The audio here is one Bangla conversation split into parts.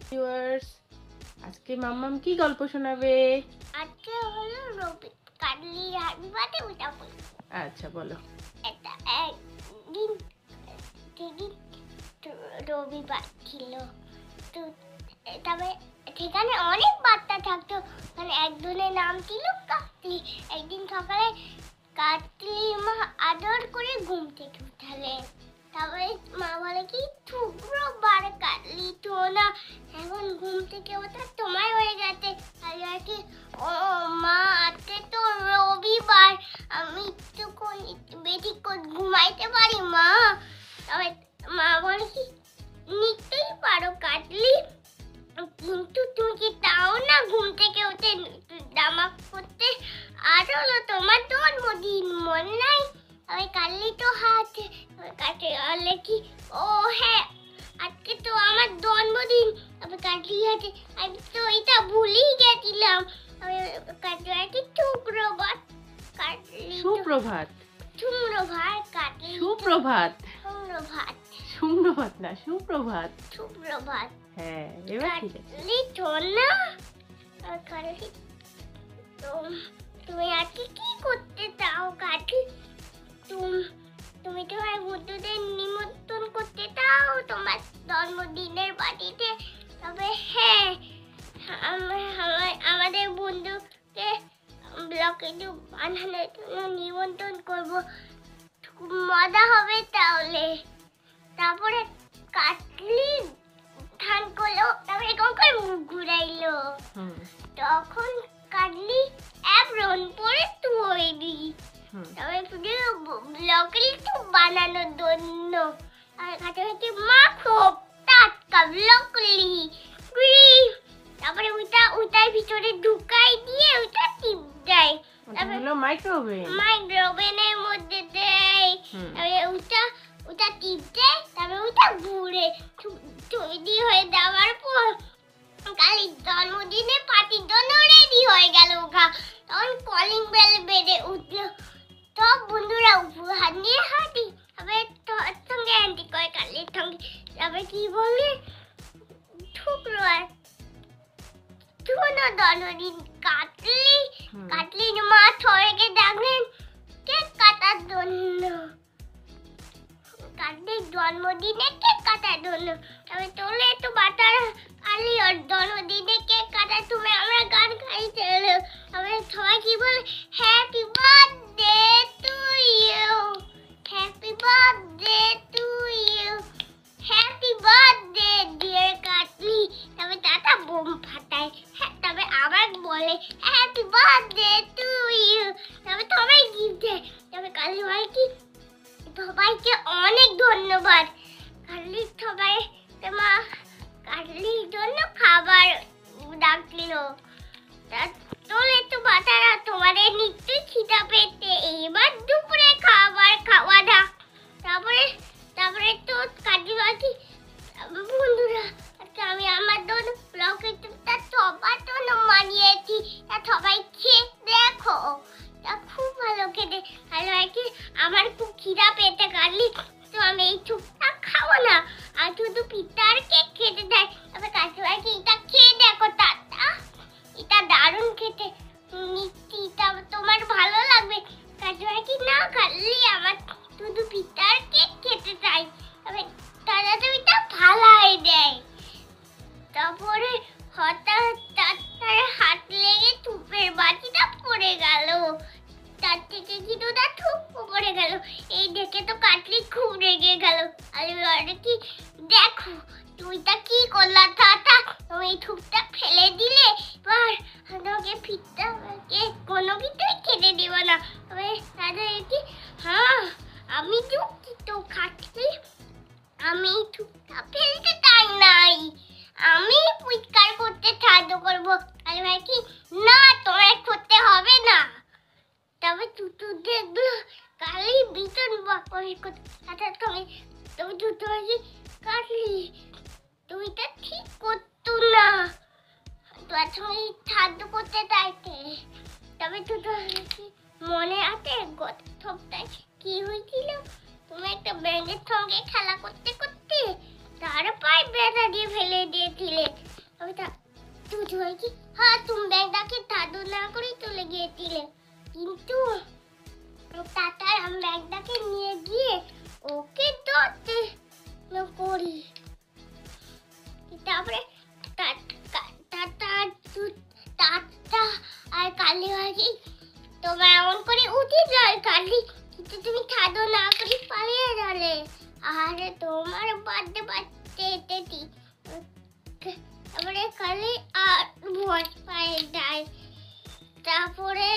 ভিউয়ার্স, আজকে মাম্মাম কি গল্প শোনাবে? আজকে হলো রবি কাটলি রাতবাতে ওটা বলি। আচ্ছা বলো। এটা একদিন সেদিন রবিবার ছিল। তো তবে সেখানে অনেক বাচ্চা থাকতো। মানে একজনের নাম ছিল কাটলি। একদিন সকালে কাটলি মা আদর করে ঘুম থেকে উঠালেন। তারপরে মা বলে কি শুক্রবার কাটলি তো না, এখন ঘুম থেকে ওঠা তোমার হয়ে গেছে। আর কি ও মা, আজকে তো রবিবার, আমি একটু বেশি ঘুমাইতে পারি মা। তবে মা বলে কি নিতেই পারো কাটলি, কিন্তু তুমি কি তাও না ঘুম থেকে উঠে জামা করতে? আর হলো তোমার জন্মদিন মনে নাই? ওই কাটলি তো হাত কাটে বলে কি ও হ্যাঁ আজকে তো আমার জন্মদিন। তবে কাটলি আছে, আমি তো এটা ভুলেই গেছিলাম। কাটলি আছে শুক্রবার। কাটলি সুপ্রভাত। শুক্রবার কাটলি সুপ্রভাত। শুক্রবার সুপ্রভাত না, সুপ্রভাত। শুক্রবার। হ্যাঁ, এবার ঠিক আছে। কাটলি তো না, কাটলি তুমি আজকে কি করতে চাও কাটলি? তুমি তোমার বন্ধুদের নিমন্ত্রণ করতে চাও তোমার জন্মদিনের পার্টিতে? তবে হ্যাঁ, আমাদের বন্ধুকে ব্লকে বানানোর জন্য নিমন্ত্রণ করব, খুব মজা হবে তাহলে। তারপরে কাটলি ধান করলো, তারপরে কখন মুখ ঘুরাইলো। তখন কাটলি অ্যাপ্রন পরে তৈরি। তবে ব্লকলি তো বানানোর জন্য আর কাছে হচ্ছে মাখো টাটকা ব্লকলি। তারপরে ওটার ভিতরে ঢুকাই দিয়ে ওটা টিপ দেয়। হলো মাইক্রোওভেনের মধ্যে দেয়। তারপরে ওটা টিপ দেয়, তারপরে ওটা ঘুরে তৈরি হয়ে যাওয়ার পর কালির জন্মদিনে পার্টির জন্য রেডি হয়ে গেল। তখন কলিং বেল বেজে উঠলো। সব বন্ধুরা উপহার নিয়ে হাঁটি। তবে তোর সঙ্গে আন্টি কয় কালির সঙ্গে। তবে কি বলবে শুক্রবার জন্মদিন কাটলির মা সবাইকে ডাকলেন কেক কাটার জন্য। কাটলির জন্মদিনে কেক কাটার জন্য। তবে তোলে একটু বাটার আলি ওর জন্মদিনে কেক কাটা, তুমি আমরা গান গাইতে এলো। তবে সবাই কি বলে happy birthday to you, happy birthday to you, happy birthday dear Katli. তবে তাতা বোম ফাটায়। তবে আবার বলে হ্যাপি বার্থডে টু ইউ। তবে সবাই গিফট দেয়। তবে কালি ভাই কি সবাইকে অনেক ধন্যবাদ। কাটলির সবাই মা কাটলির জন্য খাবার ডাকছিল। তোলে তো বাটারা তোমাদের নিশ্চয়ই খিদা পেতে, এবার দুপুরে খাবার খাওয়া দাও। তারপরে তো কাটলি বাকি বন্ধুরা আমি আমার জন্য ব্লকে সবার জন্য মানিয়েছি, সবাই খেয়ে দেখো, তা খুব ভালো খেতে। ভালো হয় কি আমার খুব খিদা পেতে কাটলি, তো আমি এই চুপটা খাবো না, আর শুধু পিঠার কেক খেতে দেয়। তবে কাটলি হয় কি এটা খেয়ে দেখো, এটা দারুণ খেতে মিষ্টি, তোমার ভালো লাগবে। কাটলি হয় কি না কাটলি আমার শুধু পিঠার কেক খেতে চাই। তবে তারা তো এটা ফালাই দেয়। তারপরে হঠাৎ তার হাত লেগে তুপের বাটিটা পড়ে গেল। তার থেকে কিছুটা থুপ পড়ে গেল। এই দেখে তো কাটলি খুব রেগে গেল। আর কি দেখো তুইটা কি করলা, তুমি থুপটা ফেলে দিলে, এবার আমাকে ফিরতে কোনো কিছুই খেতে দিব না। তবে তাদের কি হ্যাঁ আমি দুঃখিত কাটলি, আমি থুপটা ফেলতে চাই নাই, আমি পরিষ্কার করতে সাহায্য করবো। আরে ভাই কি না তোমার করতে হবে না। তবে তুতু দেখলো কালি ভীষণ তুমি তুতু কাটলি তুমি তা ঠিক করতো না, তোমার সঙ্গে সাহায্য করতে চাইতে। তবে তুতু মনে আছে গত সপ্তাহে কি হয়েছিল? তুমি একটা ব্যাঙের সঙ্গে খেলা করতে করতে তার পায়ে ব্যথা দিয়ে ফেলে দিয়েছিলে। তবে তুই ধরে কি হ্যাঁ তুমি ব্যাগটাকে দাদু না করে চলে গিয়েছিলে কিন্তু তাতার আমি ব্যাগটাকে নিয়ে গিয়ে ওকে ধরতে করি তারপরে তাতা আর কালি ভাজি তোমার এমন করে উঠে যায় কালি কিন্তু তুমি খাদো না করে পালিয়ে গেলে আরে তোমার বাদে এতেটি তারপরে কালি আর ভয় পায়ে যায় তারপরে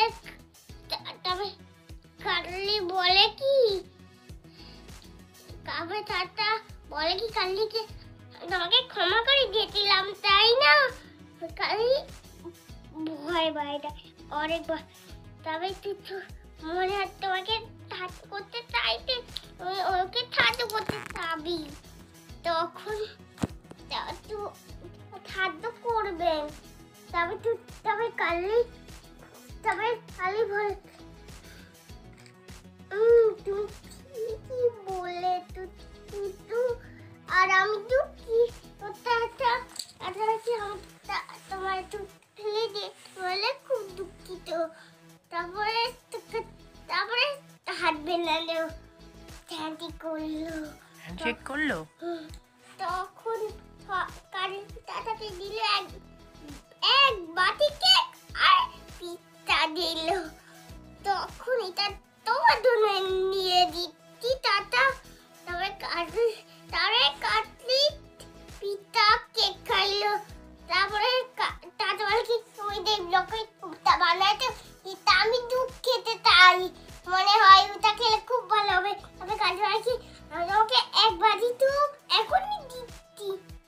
কালি বলে কি তাতা বলে কি কালিকে তোমাকে ক্ষমা করে দিয়েছিলাম তাই না কালি ভয় বাইরে অনেকবার তবে তুই মনে হয় তোমাকে থাকতে করতে চাইতে ওকে থাকতে করতে চাবি তখন খাদ্য করবেন তবে কালি বলে তুমি কি বলে আর আমি তো কি তোমার একটু ফেলে দিয়ে বলে খুব দুঃখিত তারপরে হাত বেলালো হ্যান্ডশেক করলো তখন দাদাকে দিল এক বাটি কেক আর পিঠা দিল তখন এটা তোমার জন্য নিয়ে দিচ্ছি টাটা তারপরে কাটলি পিঠা কেক খাইলো তারপরে টাটা বলে কি তুমি দেখলো পিঠা বানাইতে পিঠা আমি দুধ খেতে চাই মনে হয় ওটা খেলে খুব ভালো হবে তবে কাটলি বলে কি আমি তোমাকে এক বাটি তো এখনই দিচ্ছি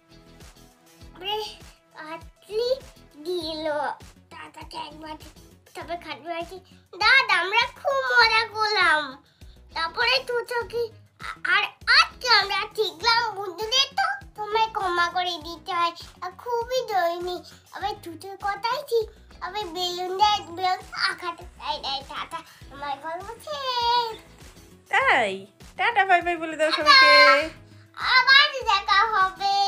কাটলি দিল টাটাকে এক বাটি তবে কাটলি বলে কি দাদা আমরা খুব মজা করলাম তারপরে তুই আর আজকে আমরা ঠিকলাম বন্ধুদের তো তোমায় ক্ষমা করে দিতে হয় খুবই দৈনি আবার তুই কথাই ঠিক আবার বেলুন আঁকাতে চাই টাটা আমার গল্প শেষ তাই টাটা বাই বাই বলে দাও সবাইকে আবার দেখা হবে